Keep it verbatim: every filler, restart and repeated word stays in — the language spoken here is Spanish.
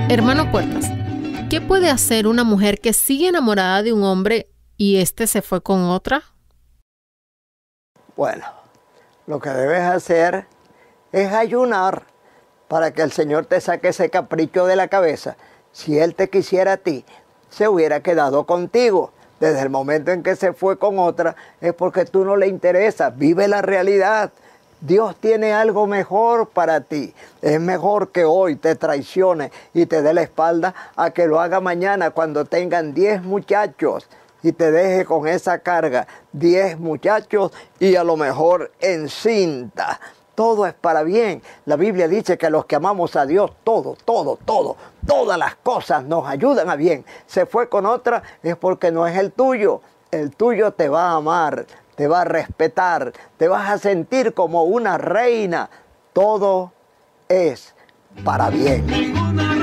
Hermano Puertas, ¿qué puede hacer una mujer que sigue enamorada de un hombre y éste se fue con otra? Bueno, lo que debes hacer es ayunar para que el Señor te saque ese capricho de la cabeza. Si Él te quisiera a ti, se hubiera quedado contigo. Desde el momento en que se fue con otra, es porque tú no le interesas. Vive la realidad. Dios tiene algo mejor para ti. Es mejor que hoy te traicione y te dé la espalda a que lo haga mañana cuando tengan diez muchachos y te deje con esa carga, diez muchachos y a lo mejor encinta. Todo es para bien. La Biblia dice que los que amamos a Dios, todo, todo, todo, todas las cosas nos ayudan a bien. Se fue con otra es porque no es el tuyo. El tuyo te va a amar, te va a respetar, te vas a sentir como una reina. Todo es para bien.